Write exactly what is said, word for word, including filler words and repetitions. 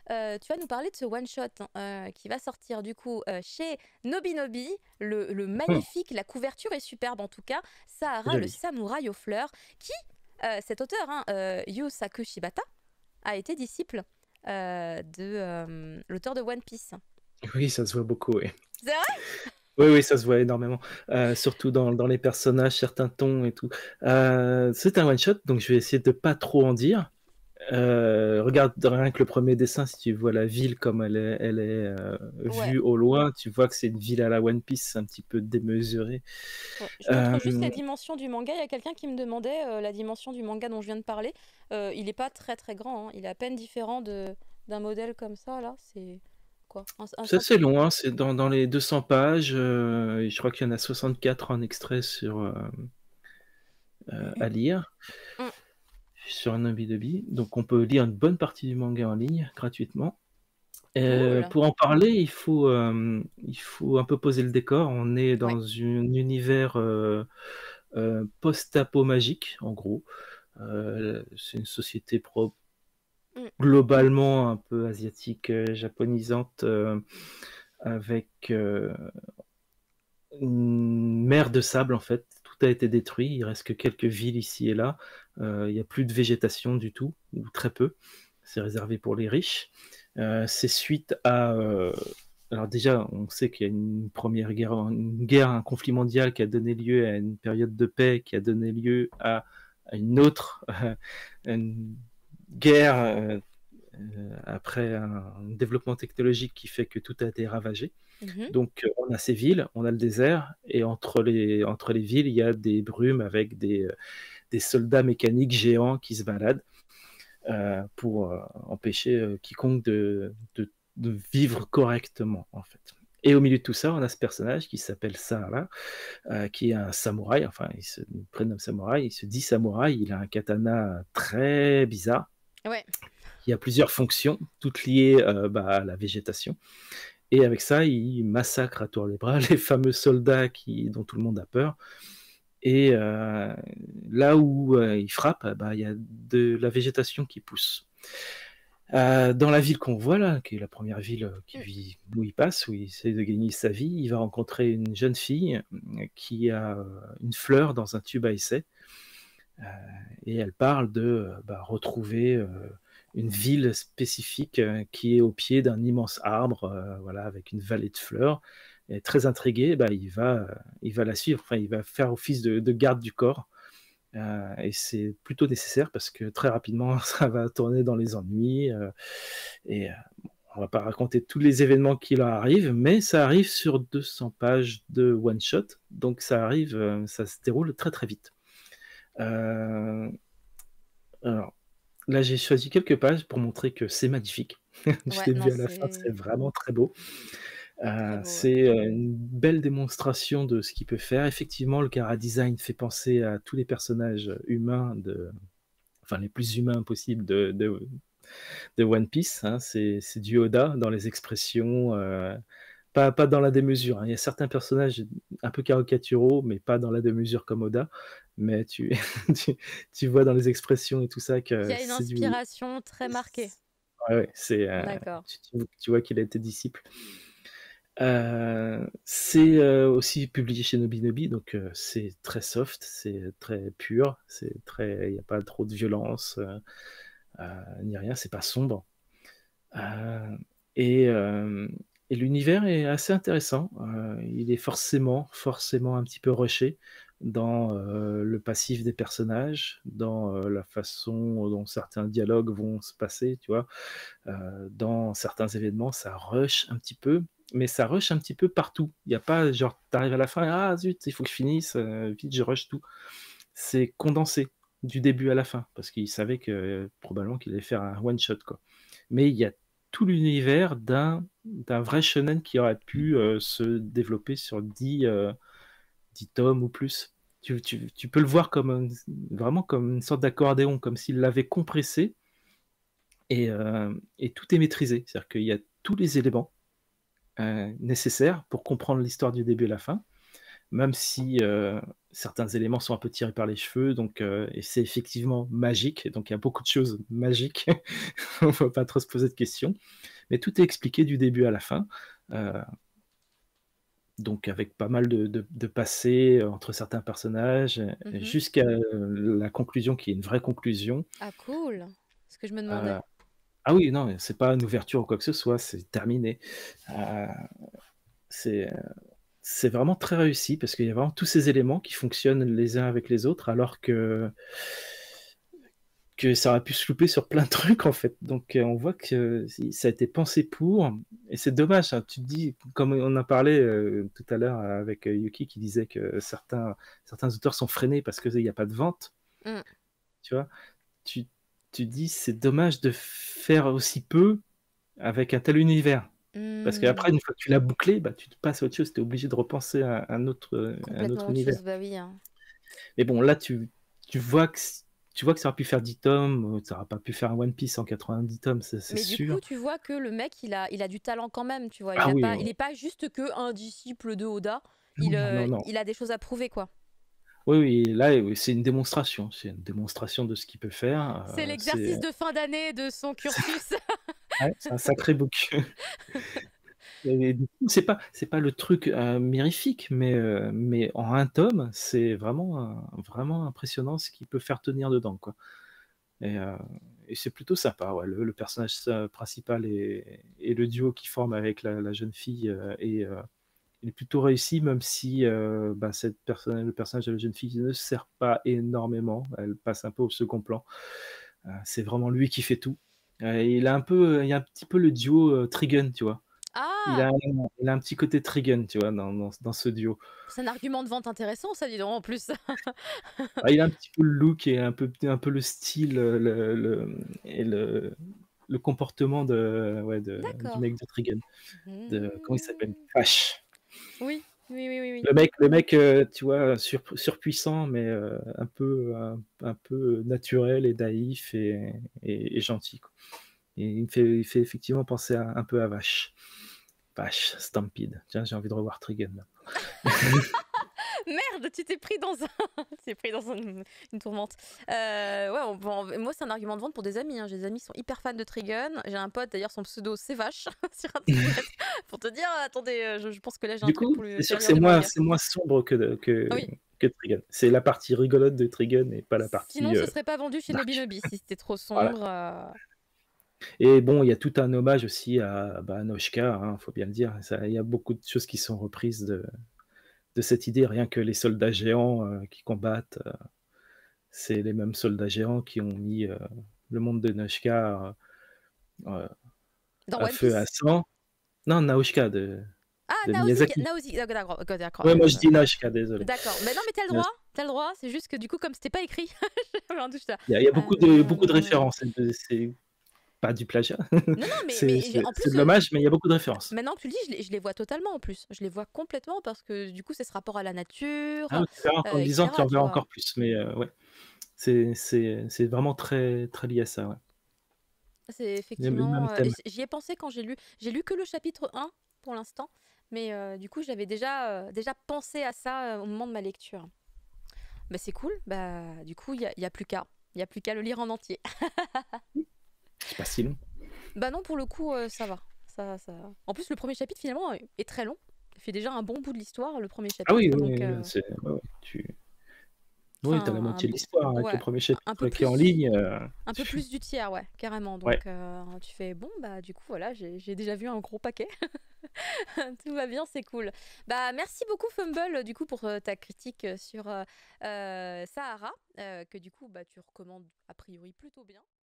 heu, tu vas nous parler de ce one shot, heu, qui va sortir du coup, heu, chez Nobinobi, le le Mmh. magnifique, la couverture est superbe en tout cas, C'est Sahara le joli. samouraï aux fleurs qui, heu, cet auteur, hein, heu, Yu Sakushibata, a été disciple, heu, de, hem, l'auteur de One Piece. Oui, ça se voit beaucoup, oui. C'est vrai? Oui, oui, ça se voit énormément, heu, surtout dans dans les personnages, certains tons et tout. Heu, c'est un one shot, donc je vais essayer de pas trop en dire. Heu, regarde rien que le premier dessin, si tu vois la ville comme elle est elle est, heu, Ouais. vue au loin, tu vois que c'est une ville à la One Piece, un petit peu démesurée. Ouais, je montre juste Hem, les dimensions du manga. Il y a quelqu'un qui me demandait, heu, la dimension du manga dont je viens de parler. Heu, il est pas très, très grand, hein. Il est à peine différent de d'un modèle comme ça là. C'est quoi? Un un c'est assez centimètre. long, hein, c'est dans dans les deux cents pages, heu, et je crois qu'il y en a soixante-quatre en extrait sur, hem, heu, à lire Mmh. sur Nobidebi, donc on peut lire une bonne partie du manga en ligne gratuitement. Heu, Cool. pour en parler, il faut, hem, il faut un peu poser le décor. On est Ouais. dans un univers, heu heu, post-apo magique, en gros. Heu, c'est une société pro Mmh. globalement un peu asiatique, heu, japonisante, heu, avec, heu, une mer de sable, en fait. Tout a été détruit, il reste que quelques villes ici et là. Heu, il y a plus de végétation du tout, ou très peu. C'est réservé pour les riches. Heu, c'est suite à, heu alors déjà, on sait qu'il y a une première guerre une guerre, un conflit mondial qui a donné lieu à une période de paix, qui a donné lieu à à une autre, une guerre, heu heu, après un développement technologique qui fait que tout a été ravagé. Mmh. Donc, heu, on a ces villes, on a le désert et entre les entre les villes, il y a des brumes avec des, heu, des soldats mécaniques géants qui se baladent, heu, pour, heu, empêcher, heu, quiconque de de de vivre correctement, en fait. Et au milieu de tout ça, on a ce personnage qui s'appelle Sahara, heu, qui est un samouraï, enfin, il se prénomme samouraï, il se dit samouraï, il a un katana très bizarre, Ouais. qui a plusieurs fonctions, toutes liées, heu, bah, à la végétation. Et avec ça, il massacre à tour les bras les fameux soldats qui dont tout le monde a peur. Et heu, là où, heu, il frappe, ah bah, il y a de la végétation qui pousse. Heu, dans la ville qu'on voit là, qui est la première ville, heu, qui Mmh. lui où il passe, où il essaie de gagner sa vie, il va rencontrer une jeune fille, mmh, qui a, heu, une fleur dans un tube à essai, heu, et elle parle de, heu, bah, retrouver, heu, une ville spécifique, heu, qui est au pied d'un immense arbre, heu, voilà, avec une vallée de fleurs. Et très intrigué, bah, il va, heu, il va la suivre, enfin, il va faire office de de garde du corps. Heu et c'est plutôt nécessaire parce que très rapidement, ça va tourner dans les ennuis, heu et heu, bon, on va pas raconter tous les événements qui leur arrivent, mais ça arrive sur deux cents pages de one shot, donc ça arrive, heu, ça se déroule très, très vite. Heu, alors là, j'ai choisi quelques pages pour montrer que c'est magnifique. Du Ouais, non, début à la fin, c'est c'est vraiment très beau. très Heu, beau, ouais. c'est, heu, une belle démonstration de ce qu'il peut faire. Effectivement, le chara-design fait penser à tous les personnages humains de enfin les plus humains possibles de de de One Piece, hein. C'est c'est du Oda dans les expressions, heu, pas pas dans la démesure, hein. Il y a certains personnages un peu caricaturaux, mais pas dans la démesure comme Oda. Mais tu tu tu vois dans les expressions et tout ça Qu'il que y a une c'est du inspiration très marquée. ouais, ouais, c'est, heu, D'accord. tu tu tu vois qu'il a été disciple. Heu, c'est, heu, aussi publié chez Nobinobi, donc heu, c'est très soft, c'est très pur, c'est très il y a pas trop de violence, heu heu, ni rien, c'est pas sombre. Heu et hem et l'univers est assez intéressant, heu, il est forcément, forcément un petit peu rushé dans, heu, le passif des personnages, dans, heu, la façon dont certains dialogues vont se passer, tu vois? Heu, dans certains événements, ça rush un petit peu, mais ça rush un petit peu partout. Il y a pas genre, tu arrives à la fin: «Ah zut, il faut que je finisse, heu, vite, je rush tout». C'est condensé du début à la fin parce qu'il savait que, euh, probablement qu'il allait faire un one shot, quoi. Mais il y a tout l'univers d'un d'un vrai shonen qui aurait pu, heu, se développer sur dix heu, dix tomes ou plus. Tu tu tu peux le voir comme un vraiment comme une sorte d'accordéon, comme s'il l'avait compressé et hem et tout est maîtrisé. C'est-à-dire qu'il y a tous les éléments, heu, nécessaires pour comprendre l'histoire du début à la fin, même si, heu, certains éléments sont un peu tirés par les cheveux donc heu et c'est effectivement magique, donc il y a beaucoup de choses magiques. On va pas trop se poser de questions, mais tout est expliqué du début à la fin, heu donc avec pas mal de de de passés entre certains personnages, Mmh mh. jusqu'à la conclusion qui est une vraie conclusion. Ah cool! C'est ce que je me demandais. Heu, ah oui, non, c'est pas une ouverture ou quoi que ce soit, c'est terminé. Heu, c'est, heu, c'est vraiment très réussi parce qu'il y a vraiment tous ces éléments qui fonctionnent les uns avec les autres alors que que ça aurait pu se louper sur plein de trucs en fait. Donc heu, on voit que si ça a été pensé pour et c'est dommage, hein. Tu te dis, comme on en parlait, heu, tout à l'heure avec Yuki qui disait que certains certains auteurs sont freinés parce qu'il y a pas de vente. Mmh. Tu vois? Tu tu dis: «C'est dommage de faire aussi peu avec un tel univers». Parce Mmh. qu'après une fois que tu l'as bouclé, bah, tu te passes à autre chose, tu es obligé de repenser à un autre, heu, un Complètement autre autre univers. chose, bah oui, hein. Mais bon, là, tu tu vois que c tu vois que ça aurait pu faire dix tomes, ça aurait pas pu faire un One Piece en quatre-vingt-dix tomes, ça c'est Mais du sûr. coup, tu vois que le mec, il a il a du talent quand même, tu vois? Il Ah a oui, pas il ouais. est pas juste qu'un disciple de Oda, il, Non, heu, non, non. il a des choses à prouver, quoi. Oui, oui, là, oui, c'est une démonstration, c'est une démonstration de ce qu'il peut faire, C'est heu, c'est l'exercice de fin d'année de son cursus. ouais, c'est un sacré book. Et du coup, c'est pas c'est pas le truc, heu, mirifique, mais heu, mais en un tome, c'est vraiment, heu, vraiment impressionnant ce qu'il peut faire tenir dedans, quoi. Et heu et c'est plutôt sympa, ouais, le le personnage se principal et et le duo qu'il forme avec la la jeune fille, heu, est, heu, est plutôt réussi même si, heu, bah, cette personne le personnage de la jeune fille ne sert pas énormément, elle passe un peu au second plan. Heu, c'est vraiment lui qui fait tout. Heu, il a un peu, il y a un petit peu le duo, heu, Trigun, tu vois? Il a Ah! il a un petit côté Trigun, tu vois? Dans dans dans ce duo. C'est un argument de vente intéressant ça, dis donc, en plus. Ah, il a un petit peu le look et un peu un peu le style, le le et le le comportement de ouais, de du D'accord. mec de Trigun, de comment il s'appelle? Mmh. Vache. Oui, oui, oui, oui, oui. Le mec le mec, heu, tu vois, sur surpuissant, mais heu, un peu un un peu naturel et naïf et et et gentil, quoi. Et il me fait il fait effectivement penser à un peu à Vache. Vache, Stampede. Tiens, j'ai envie de revoir Trigun là. Merde, tu t'es pris dans un tu t'es pris dans un une tourmente. Heu, ouais, on bon, moi, c'est un argument de vente pour des amis, hein. J'ai des amis qui sont hyper fans de Trigun. J'ai un pote d'ailleurs, son pseudo, c'est Vache sur internet. Pour te dire, attendez, heu, je je pense que là, j'ai un Du truc coup, pour lui c'est sûr faire que lire c'est du moins manga. c'est moins sombre que de que Ah oui. que Trigun. C'est la partie rigolote de Trigun et pas la Sinon, partie, ce heu, serait pas vendu chez dark. Nobinobi si c'était trop Voilà. sombre, heu Et bon, il y a tout un hommage aussi à, bah, Anoshka, hein, il faut bien le dire. Ça il y a beaucoup de choses qui sont reprises de de cette idée, rien que les soldats géants, heu, qui combattent, heu, c'est les mêmes soldats géants qui ont mis, heu, le monde de Noshka, heu heu, Dans à One feu et à Piece? sang. Non, Nausicaa de Ah, de Naozik Miyazaki. Naozi d'accord, OK, d'accord, Ouais, moi je heu, dis Noshika, désolé. d'accord. Mais non, mais tu as le Nos droit, tu as le droit. C'est juste que du coup, comme c'était pas écrit, j'avais un doute, j'étais là: Il y a il y a «Ah beaucoup de beaucoup de non». références, c'est c'est pas du plagiat, Non, non, mais c'est mais j'ai c'est en c'est plus, de heu, l'hommage, mais il y a beaucoup de références. maintenant que tu le dis, je les je les vois totalement en plus. Je les vois complètement parce que du coup, c'est ce rapport à la nature, Ah oui, tu verras, en heu le et lisant, tu cetera, en tu verras vois? encore plus, mais heu, ouais, c'est c'est c'est vraiment très très lié à ça, ouais. C'est Les mêmes mêmes effectivement, heu et thèmes. j j'y ai pensé quand j'ai lu j'ai lu que le chapitre un pour l'instant, mais heu, du coup, j'avais déjà, heu, déjà pensé à ça, heu, au moment de ma lecture. Bah, c'est cool, bah, du coup, il y a il y a plus qu'à. Il y a plus qu'à le lire en entier. C'est pas si long. Bah, non, pour le coup, heu, ça va. Ça ça en plus, le premier chapitre, finalement, est est très long. Il fait déjà un bon bout de l'histoire, le premier Ah oui, chapitre, oui, donc oui, heu c'est ouais, ouais, tu oui, tu as la enfin, un moitié de b l'histoire avec le ouais, premier un un peu chapitre qui est en plus ligne, heu, un peu plus du tiers, ouais, carrément, ouais. donc heu, tu fais: «Bon, bah, du coup, voilà, j'ai j'ai déjà vu un gros paquet». Tout va bien, c'est cool. Bah, merci beaucoup Fumble, du coup, pour, heu, ta critique, sur, heu heu, Sahara, heu, que du coup, bah, tu recommandes a priori plutôt bien.